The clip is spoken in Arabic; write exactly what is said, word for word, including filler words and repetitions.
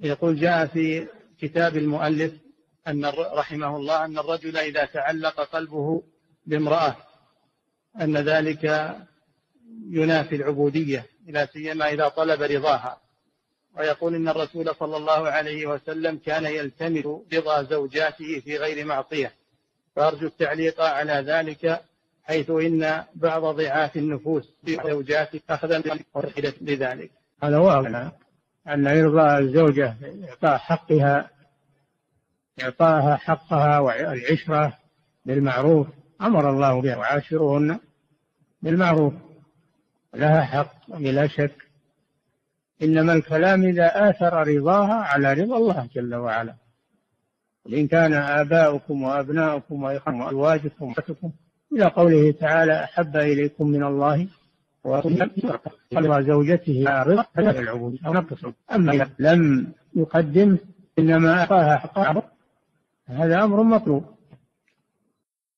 يقول جاء في كتاب المؤلف أن رحمه الله أن الرجل إذا تعلق قلبه بامرأة أن ذلك ينافي العبودية، لا سيما إذا طلب رضاها. ويقول إن الرسول صلى الله عليه وسلم كان يلتمس رضا زوجاته في غير معصية، فأرجو التعليق على ذلك، حيث إن بعض ضعاف النفوس زوجات أخذا لذلك. هذا واضح أن يرضى الزوجة إعطاء حقها، إعطاها حقها والعشرة بالمعروف، أمر الله بها، وعاشروهن بالمعروف، لها حق بلا شك. إنما الكلام إذا آثر رضاها على رضا الله جل وعلا. وإن كان آباؤكم وأبناؤكم وإخوانكم وأزواجكم وأخواتكم إلى قوله تعالى أحب إليكم من الله ورضا زوجته رضا العبود أو نقص. أما إذا لم يقدم إنما أعطاها حقها، هذا أمر مطلوب.